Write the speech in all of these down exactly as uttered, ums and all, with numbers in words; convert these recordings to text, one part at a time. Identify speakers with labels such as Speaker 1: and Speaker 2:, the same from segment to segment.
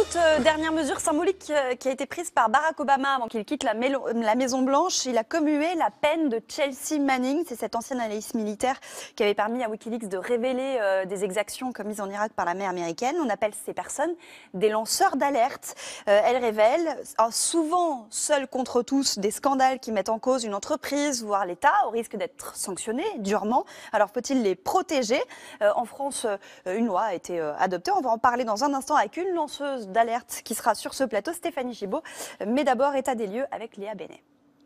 Speaker 1: toute euh, dernière mesure symbolique euh, qui a été prise par Barack Obama avant qu'il quitte la, la Maison-Blanche, il a commué la peine de Chelsea Manning. C'est cette ancienne analyste militaire qui avait permis à Wikileaks de révéler euh, des exactions commises en Irak par l'armée américaine. On appelle ces personnes des lanceurs d'alerte. Euh, elles révèlent, euh, souvent seules contre tous, des scandales qui mettent en cause une entreprise, voire l'État, au risque d'être sanctionnés durement. Alors faut-il les protéger ? euh, En France, euh, une loi a été euh, adoptée. On va en parler dans un instant avec une lanceuse d'alerte qui sera sur ce plateau, Stéphanie Gibaud. Mais d'abord, état des lieux avec Léa Bénet.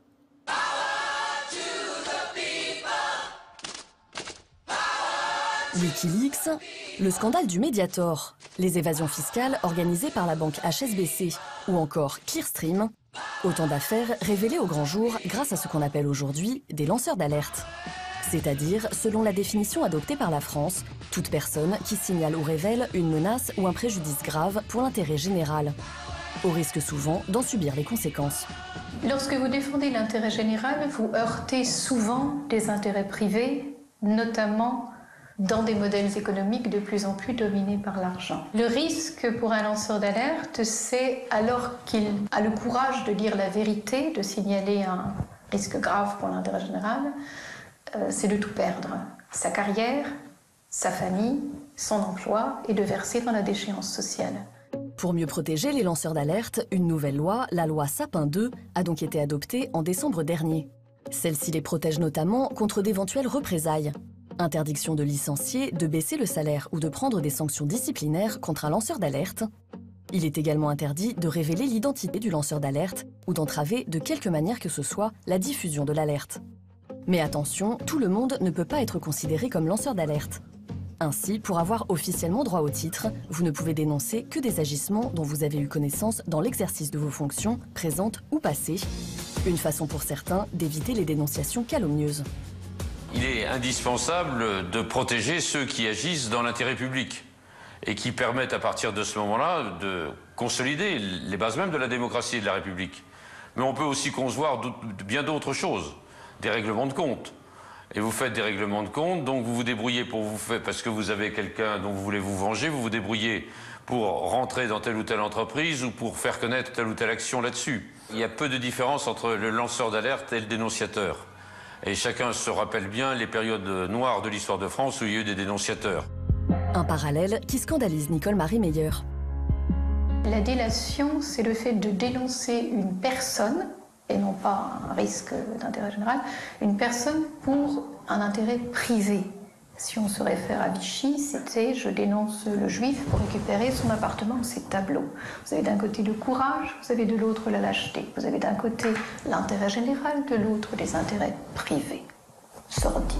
Speaker 2: Wikileaks, le scandale du Mediator, les évasions fiscales organisées par la banque H S B C ou encore Clearstream, autant d'affaires révélées au grand jour grâce à ce qu'on appelle aujourd'hui des lanceurs d'alerte. C'est-à-dire, selon la définition adoptée par la France, toute personne qui signale ou révèle une menace ou un préjudice grave pour l'intérêt général, au risque souvent d'en subir les conséquences.
Speaker 3: Lorsque vous défendez l'intérêt général, vous heurtez souvent des intérêts privés, notamment dans des modèles économiques de plus en plus dominés par l'argent. Le risque pour un lanceur d'alerte, c'est alors qu'il a le courage de dire la vérité, de signaler un risque grave pour l'intérêt général, euh, c'est de tout perdre. Sa carrière, sa famille, son emploi et de verser dans la déchéance sociale.
Speaker 2: Pour mieux protéger les lanceurs d'alerte, une nouvelle loi, la loi Sapin deux, a donc été adoptée en décembre dernier. Celle-ci les protège notamment contre d'éventuelles représailles. Interdiction de licencier, de baisser le salaire ou de prendre des sanctions disciplinaires contre un lanceur d'alerte. Il est également interdit de révéler l'identité du lanceur d'alerte ou d'entraver de quelque manière que ce soit la diffusion de l'alerte. Mais attention, tout le monde ne peut pas être considéré comme lanceur d'alerte. Ainsi, pour avoir officiellement droit au titre, vous ne pouvez dénoncer que des agissements dont vous avez eu connaissance dans l'exercice de vos fonctions, présentes ou passées. Une façon pour certains d'éviter les dénonciations calomnieuses.
Speaker 4: Il est indispensable de protéger ceux qui agissent dans l'intérêt public et qui permettent à partir de ce moment-là de consolider les bases même de la démocratie et de la République. Mais on peut aussi concevoir bien d'autres choses, des règlements de compte. Et vous faites des règlements de compte, donc vous vous débrouillez pour vous faire, parce que vous avez quelqu'un dont vous voulez vous venger, vous vous débrouillez pour rentrer dans telle ou telle entreprise ou pour faire connaître telle ou telle action là-dessus. Il y a peu de différence entre le lanceur d'alerte et le dénonciateur. Et chacun se rappelle bien les périodes noires de l'histoire de France où il y a eu des dénonciateurs.
Speaker 2: Un parallèle qui scandalise Nicole Marie Meyer.
Speaker 3: La délation, c'est le fait de dénoncer une personne, et non pas un risque d'intérêt général, une personne pour un intérêt privé. Si on se réfère à Vichy, c'était « je dénonce le juif pour récupérer son appartement ou ses tableaux ». Vous avez d'un côté le courage, vous avez de l'autre la lâcheté. Vous avez d'un côté l'intérêt général, de l'autre les intérêts privés, sordides.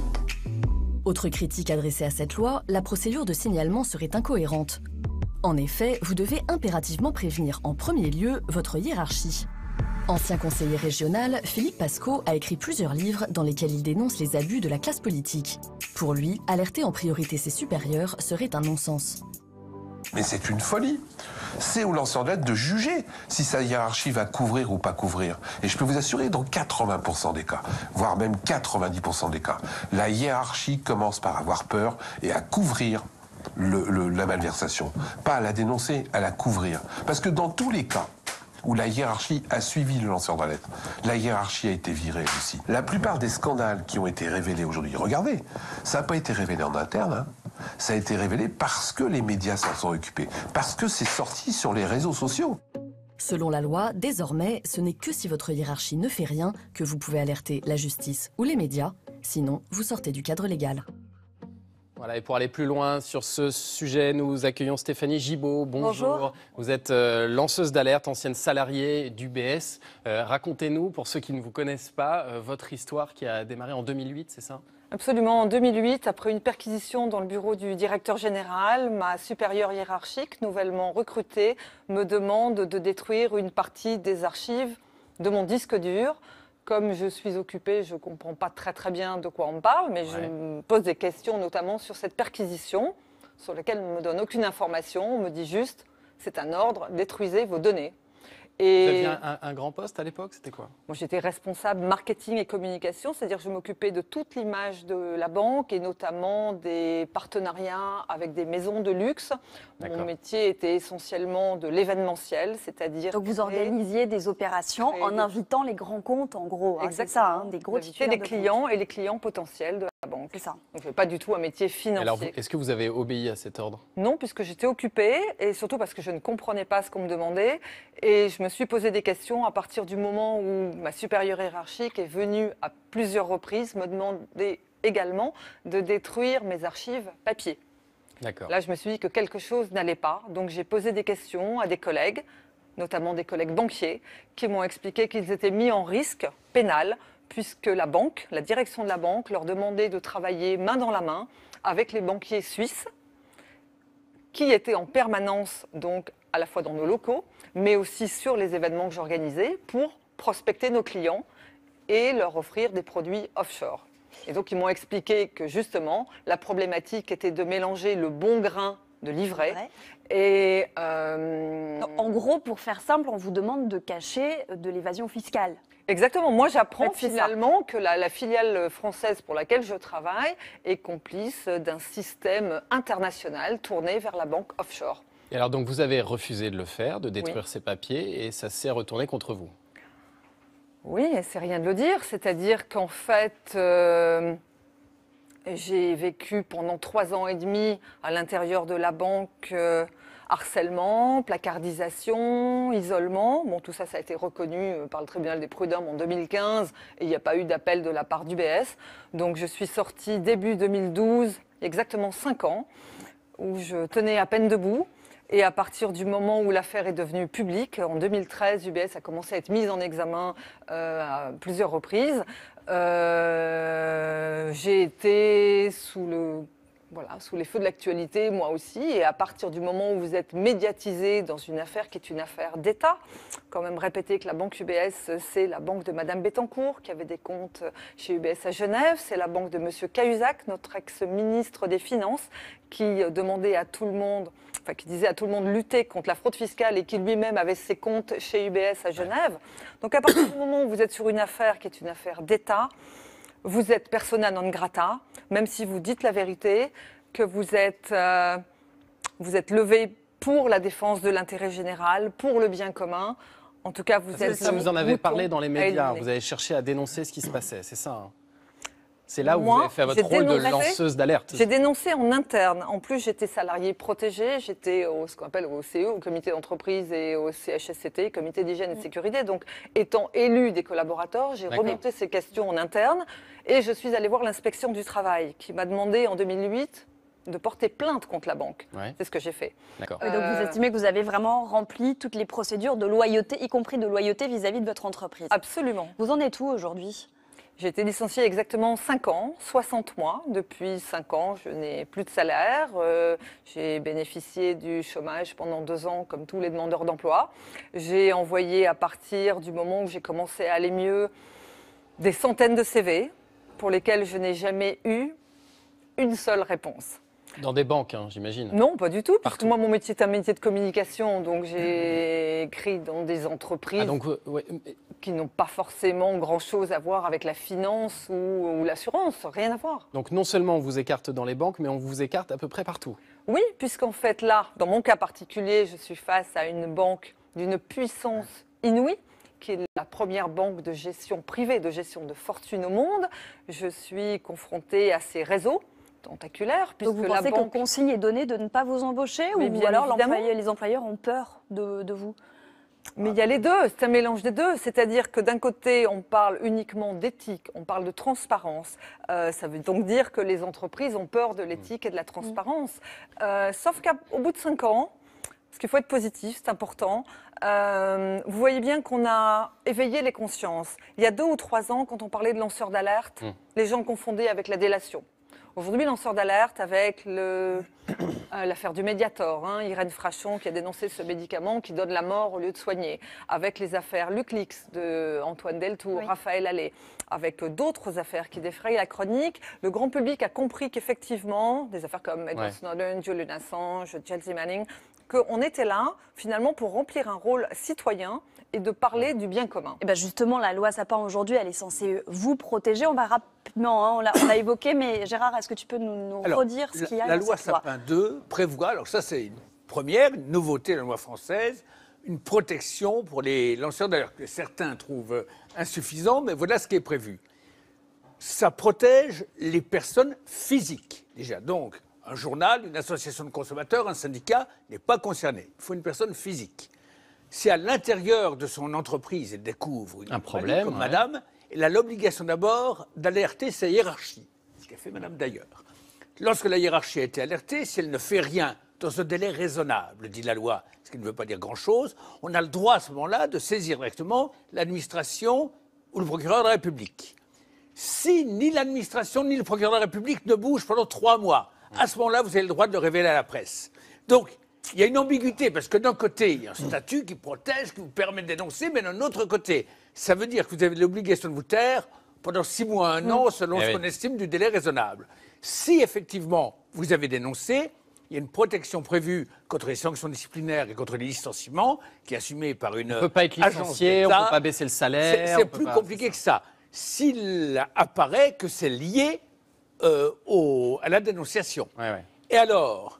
Speaker 2: Autre critique adressée à cette loi, la procédure de signalement serait incohérente. En effet, vous devez impérativement prévenir en premier lieu votre hiérarchie. Ancien conseiller régional, Philippe Pascot a écrit plusieurs livres dans lesquels il dénonce les abus de la classe politique. Pour lui, alerter en priorité ses supérieurs serait un non-sens.
Speaker 5: Mais c'est une folie. C'est au lanceur d'alerte de juger si sa hiérarchie va couvrir ou pas couvrir. Et je peux vous assurer, dans quatre-vingts pour cent des cas, voire même quatre-vingt-dix pour cent des cas, la hiérarchie commence par avoir peur et à couvrir le, le, la malversation. Pas à la dénoncer, à la couvrir. Parce que dans tous les cas où la hiérarchie a suivi le lanceur d'alerte, la hiérarchie a été virée aussi. La plupart des scandales qui ont été révélés aujourd'hui, regardez, ça n'a pas été révélé en interne, hein. Ça a été révélé parce que les médias s'en sont occupés, parce que c'est sorti sur les réseaux sociaux.
Speaker 2: Selon la loi, désormais, ce n'est que si votre hiérarchie ne fait rien que vous pouvez alerter la justice ou les médias, sinon vous sortez du cadre légal.
Speaker 6: Voilà, et pour aller plus loin sur ce sujet, nous accueillons Stéphanie Gibaud. Bonjour.
Speaker 1: Bonjour.
Speaker 6: Vous êtes euh, lanceuse d'alerte, ancienne salariée d'U B S. Euh, Racontez-nous, pour ceux qui ne vous connaissent pas, euh, votre histoire qui a démarré en deux mille huit, c'est ça ?
Speaker 7: Absolument. En deux mille huit, après une perquisition dans le bureau du directeur général, ma supérieure hiérarchique, nouvellement recrutée, me demande de détruire une partie des archives de mon disque dur. Comme je suis occupée, je ne comprends pas très très bien de quoi on parle, mais ouais. Je me pose des questions notamment sur cette perquisition, sur laquelle on ne me donne aucune information. On me dit juste, c'est un ordre, détruisez vos données. Et
Speaker 6: Vous aviez un, un- un grand poste à l'époque, c'était quoi?
Speaker 7: moi, j'étais responsable marketing et communication, c'est-à-dire que je m'occupais de toute l'image de la banque et notamment des partenariats avec des maisons de luxe. Mon
Speaker 6: D'accord.
Speaker 7: métier était essentiellement de l'événementiel, c'est-à-dire
Speaker 1: Donc vous
Speaker 7: créer-
Speaker 1: organisiez des opérations
Speaker 7: créer
Speaker 1: en
Speaker 7: des-
Speaker 1: invitant les grands comptes, en gros. hein, c'est ça, hein, des gros
Speaker 7: d'inviter
Speaker 1: titulaires
Speaker 7: les
Speaker 1: de comptes.
Speaker 7: clients et les clients potentiels de la banque.
Speaker 1: C'est ça.
Speaker 7: Donc, je n'ai pas du tout un métier financier.
Speaker 6: Alors, vous- est-ce que vous avez obéi à cet ordre?
Speaker 7: Non, puisque j'étais occupée et surtout parce que je ne comprenais pas ce qu'on me demandait. Et je me suis posé des questions à partir du moment où ma supérieure hiérarchique est venue à plusieurs reprises me demander également de détruire mes archives papier.
Speaker 6: D'accord.
Speaker 7: Là, je me suis dit que quelque chose n'allait pas. Donc, j'ai posé des questions à des collègues, notamment des collègues banquiers, qui m'ont expliqué qu'ils étaient mis en risque pénal puisque la banque, la direction de la banque, leur demandait de travailler main dans la main avec les banquiers suisses qui étaient en permanence, donc à la fois dans nos locaux, mais aussi sur les événements que j'organisais pour prospecter nos clients et leur offrir des produits offshore. Et donc, ils m'ont expliqué que justement, la problématique était de mélanger le bon grain de livret
Speaker 1: Ouais.
Speaker 7: et... euh,
Speaker 1: Donc, en gros, pour faire simple, on vous demande de cacher de l'évasion fiscale.
Speaker 7: Exactement. Moi, j'apprends
Speaker 1: En fait, c'est
Speaker 7: finalement que la, la filiale française pour laquelle je travaille est complice d'un système international tourné vers la banque offshore.
Speaker 6: Et alors, donc, vous avez refusé de le faire, de détruire
Speaker 7: Oui.
Speaker 6: ces papiers, et ça s'est retourné contre vous.
Speaker 7: Oui, et c'est rien de le dire. C'est-à-dire qu'en fait, euh, j'ai vécu pendant trois ans et demi à l'intérieur de la banque euh, harcèlement, placardisation, isolement. Bon, tout ça, ça a été reconnu euh, par le tribunal des prud'hommes en deux mille quinze et il n'y a pas eu d'appel de la part d'U B S. Donc, je suis sortie début deux mille douze, exactement cinq ans, où je tenais à peine debout. Et à partir du moment où l'affaire est devenue publique, en deux mille treize, U B S a commencé à être mise en examen euh, à plusieurs reprises. Euh, j'ai été sous, le, voilà, sous les feux de l'actualité, moi aussi. Et à partir du moment où vous êtes médiatisé dans une affaire qui est une affaire d'État, quand même répéter que la banque U B S, c'est la banque de Madame Bettencourt, qui avait des comptes chez U B S à Genève. C'est la banque de Monsieur Cahuzac, notre ex-ministre des Finances, qui demandait à tout le monde... Enfin, qui disait à tout le monde lutter contre la fraude fiscale et qui lui-même avait ses comptes chez U B S à Genève. Donc à partir du moment où vous êtes sur une affaire qui est une affaire d'État, vous êtes persona non grata, même si vous dites la vérité, que vous êtes, euh, vous êtes levé pour la défense de l'intérêt général, pour le bien commun. En tout cas, vous
Speaker 6: Parce que
Speaker 7: êtes...
Speaker 6: ça, vous en avez
Speaker 7: mouton
Speaker 6: parlé dans les
Speaker 7: à
Speaker 6: médias,
Speaker 7: éliminer.
Speaker 6: vous avez cherché à dénoncer ce qui se passait, c'est ça hein? C'est là où
Speaker 7: Moi,
Speaker 6: vous avez fait votre
Speaker 7: j'ai
Speaker 6: rôle de
Speaker 7: dénoncé-
Speaker 6: lanceuse d'alerte.
Speaker 7: J'ai dénoncé en interne. En plus, j'étais salariée protégée. J'étais au ce qu'on appelle au C E, au comité d'entreprise, et au C H S C T, comité d'hygiène et de sécurité. Donc, étant élue des collaborateurs, j'ai
Speaker 6: D'accord.
Speaker 7: remonté ces questions en interne et je suis allée voir l'inspection du travail qui m'a demandé en deux mille huit de porter plainte contre la banque.
Speaker 6: Ouais.
Speaker 7: C'est ce que j'ai fait.
Speaker 6: D'accord.
Speaker 1: Et donc vous
Speaker 7: Euh,
Speaker 1: estimez que vous avez vraiment rempli toutes les procédures de loyauté, y compris de loyauté vis-à-vis de votre entreprise.
Speaker 7: Absolument.
Speaker 1: Vous en êtes où aujourd'hui?
Speaker 7: J'ai été licenciée exactement cinq ans, soixante mois. Depuis cinq ans, je n'ai plus de salaire. Euh, j'ai bénéficié du chômage pendant deux ans, comme tous les demandeurs d'emploi. J'ai envoyé, à partir du moment où j'ai commencé à aller mieux, des centaines de C V pour lesquels je n'ai jamais eu une seule réponse.
Speaker 6: Dans des banques, hein, j'imagine.
Speaker 7: Non, pas du tout, parce que
Speaker 6: Partout.
Speaker 7: moi, mon métier est un métier de communication, donc j'ai écrit dans des entreprises
Speaker 6: Ah, donc, euh, ouais,
Speaker 7: qui n'ont pas forcément grand-chose à voir avec la finance ou, ou l'assurance, rien à voir.
Speaker 6: donc non seulement on vous écarte dans les banques, mais on vous écarte à peu près partout.
Speaker 7: Oui, puisqu'en fait là, dans mon cas particulier, je suis face à une banque d'une puissance inouïe, qui est la première banque de gestion privée, de gestion de fortune au monde. Je suis confrontée à ces réseaux tentaculaires, puisque
Speaker 1: Donc vous
Speaker 7: la
Speaker 1: pensez
Speaker 7: banque...
Speaker 1: qu'aux consignes est donné de ne pas vous embaucher
Speaker 7: Mais
Speaker 1: ou
Speaker 7: bien
Speaker 1: alors
Speaker 7: évidemment.
Speaker 1: l'employeur- les employeurs ont peur de, de vous?
Speaker 7: Mais il y a les deux, c'est un mélange des deux. C'est-à-dire que d'un côté, on parle uniquement d'éthique, on parle de transparence. Euh, ça veut donc dire que les entreprises ont peur de l'éthique et de la transparence. Euh, sauf qu'au bout de cinq ans, parce qu'il faut être positif, c'est important, euh, vous voyez bien qu'on a éveillé les consciences. Il y a deux ou trois ans, quand on parlait de lanceurs d'alerte,
Speaker 6: Mm.
Speaker 7: les gens confondaient avec la délation. Aujourd'hui, lanceur d'alerte, avec le, Euh, L'affaire du Mediator, hein, Irène Frachon qui a dénoncé ce médicament qui donne la mort au lieu de soigner. Avec les affaires LuxLeaks de Antoine Deltour,
Speaker 1: Oui.
Speaker 7: Raphaël Allais, avec d'autres affaires qui défrayent la chronique, le grand public a compris qu'effectivement, des affaires comme Edward
Speaker 6: Ouais.
Speaker 7: Snowden, Julian Assange, Chelsea Manning, qu'on était là finalement pour remplir un rôle citoyen et de parler du bien commun.
Speaker 1: Et ben justement, la loi Sapin aujourd'hui, elle est censée vous protéger. On va rapidement, hein, on l'a on l'a évoqué, mais Gérard, est-ce que tu peux nous, nous
Speaker 8: Alors,
Speaker 1: redire ce
Speaker 8: la-
Speaker 1: qu'il y a
Speaker 8: La
Speaker 1: dans
Speaker 8: loi
Speaker 1: cette loi?
Speaker 8: Sapin deux prévoit, alors ça c'est une première, une nouveauté de la loi française, une protection pour les lanceurs d'alerte que certains trouvent insuffisant, mais voilà ce qui est prévu. Ça protège les personnes physiques, déjà. Donc, un journal, une association de consommateurs, un syndicat n'est pas concerné. Il faut une personne physique. Si à l'intérieur de son entreprise, elle découvre une
Speaker 6: Un
Speaker 8: anomalie,
Speaker 6: problème,
Speaker 8: comme
Speaker 6: ouais.
Speaker 8: madame, elle a l'obligation d'abord d'alerter sa hiérarchie, ce qu'a fait madame d'ailleurs. Lorsque la hiérarchie a été alertée, si elle ne fait rien dans un délai raisonnable, dit la loi, ce qui ne veut pas dire grand-chose, on a le droit à ce moment-là de saisir directement l'administration ou le procureur de la République. Si ni l'administration ni le procureur de la République ne bougent pendant trois mois, à ce moment-là, vous avez le droit de le révéler à la presse. Donc, il y a une ambiguïté, parce que d'un côté, il y a un statut qui protège, qui vous permet de dénoncer, mais d'un autre côté, ça veut dire que vous avez l'obligation de vous taire pendant six mois, un an, selon
Speaker 6: Eh
Speaker 8: ce
Speaker 6: oui.
Speaker 8: qu'on estime du délai raisonnable. Si effectivement vous avez dénoncé, il y a une protection prévue contre les sanctions disciplinaires et contre les licenciements, qui est assumée par une
Speaker 6: On ne peut pas être
Speaker 8: agence
Speaker 6: licencié, on ne
Speaker 8: d'État.
Speaker 6: peut pas baisser le
Speaker 8: C'est
Speaker 6: salaire.
Speaker 8: c'est
Speaker 6: on peut
Speaker 8: plus
Speaker 6: pas-
Speaker 8: compliqué que ça. S'il apparaît que c'est lié euh, au- à la dénonciation.
Speaker 6: Ouais, ouais.
Speaker 8: Et alors,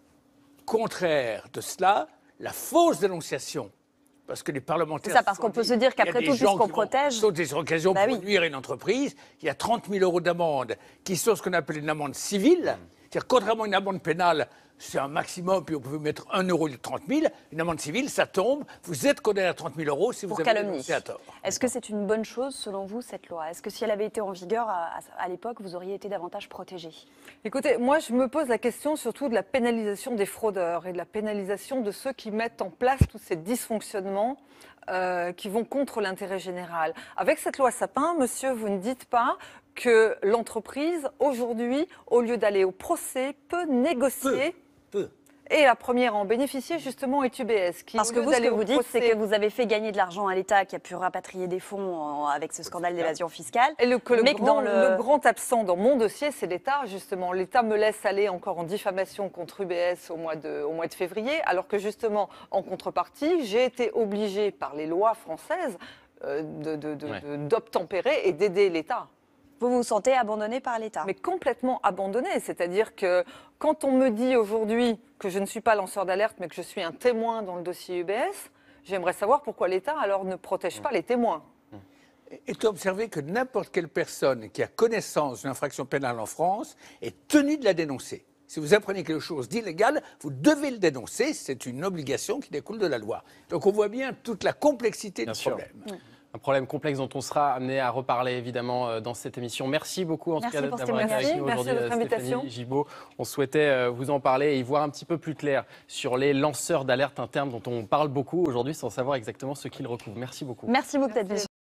Speaker 8: contraire de cela, la fausse dénonciation, parce que les parlementaires...
Speaker 1: C'est ça, parce
Speaker 8: se sont
Speaker 1: qu'on peut
Speaker 8: dit,
Speaker 1: se dire
Speaker 8: il y a
Speaker 1: qu'après
Speaker 8: des
Speaker 1: tout,
Speaker 8: gens
Speaker 1: puisqu'on
Speaker 8: qui vont
Speaker 1: protège-
Speaker 8: sauter sur l'occasion
Speaker 1: Bah
Speaker 8: pour
Speaker 1: oui.
Speaker 8: nuire à une entreprise, il y a trente mille euros d'amende qui sont ce qu'on appelle une amende civile. C'est-à-dire, contrairement à une amende pénale, c'est un maximum, puis on peut mettre un euro de trente mille. Une amende civile, ça tombe. Vous êtes condamné à trente mille euros si vous
Speaker 1: Pour
Speaker 8: avez
Speaker 1: calomnie.
Speaker 8: dénoncé à tort.
Speaker 1: Est-ce que c'est une bonne chose, selon vous, cette loi? Est-ce que si elle avait été en vigueur à, à- à l'époque, vous auriez été davantage protégé?
Speaker 7: Écoutez, moi je me pose la question surtout de la pénalisation des fraudeurs et de la pénalisation de ceux qui mettent en place tous ces dysfonctionnements euh, qui vont contre l'intérêt général. Avec cette loi Sapin, monsieur, vous ne dites pas que l'entreprise, aujourd'hui, au lieu d'aller au procès, peut négocier.
Speaker 8: Peu.
Speaker 7: Et la première à en bénéficier, justement, est U B S. Qui,
Speaker 1: Parce
Speaker 7: au
Speaker 1: que
Speaker 7: lieu
Speaker 1: vous, ce
Speaker 7: d'aller
Speaker 1: que
Speaker 7: au
Speaker 1: vous dites, c'est
Speaker 7: procès-
Speaker 1: que vous avez fait gagner de l'argent à l'État qui a pu rapatrier des fonds en- avec ce scandale d'évasion fiscale.
Speaker 7: Et le, que le
Speaker 1: mais que
Speaker 7: grand,
Speaker 1: dans le-
Speaker 7: le grand absent dans mon dossier, c'est l'État, justement. L'État me laisse aller encore en diffamation contre U B S au mois de, au mois de février, alors que, justement, en contrepartie, j'ai été obligée par les lois françaises euh, de- de- de-
Speaker 6: Ouais.
Speaker 7: de- d'obtempérer et d'aider l'État.
Speaker 1: Vous vous sentez abandonné par l'État.
Speaker 7: Mais complètement abandonné. C'est-à-dire que quand on me dit aujourd'hui que je ne suis pas lanceur d'alerte, mais que je suis un témoin dans le dossier U B S, j'aimerais savoir pourquoi l'État, alors, ne protège pas les témoins.
Speaker 8: Et tu as observé que n'importe quelle personne qui a connaissance d'une infraction pénale en France est tenue de la dénoncer. Si vous apprenez quelque chose d'illégal, vous devez le dénoncer. C'est une obligation qui découle de la loi. Donc on voit bien toute la complexité
Speaker 6: Bien
Speaker 8: du
Speaker 6: sûr.
Speaker 8: problème.
Speaker 6: Un problème complexe dont on sera amené à reparler évidemment euh, dans cette émission. Merci beaucoup en
Speaker 1: Merci
Speaker 6: tout cas
Speaker 1: pour
Speaker 6: d'avoir
Speaker 1: cette
Speaker 6: été avec
Speaker 7: émission.
Speaker 6: nous
Speaker 7: Merci
Speaker 6: aujourd'hui,
Speaker 7: de votre
Speaker 6: euh,
Speaker 7: invitation.
Speaker 6: Stéphanie Gibault. On souhaitait euh, vous en parler et y voir un petit peu plus clair sur les lanceurs d'alerte, un terme dont on parle beaucoup aujourd'hui sans savoir exactement ce qu'ils recouvrent. Merci beaucoup.
Speaker 1: Merci beaucoup d'être venu.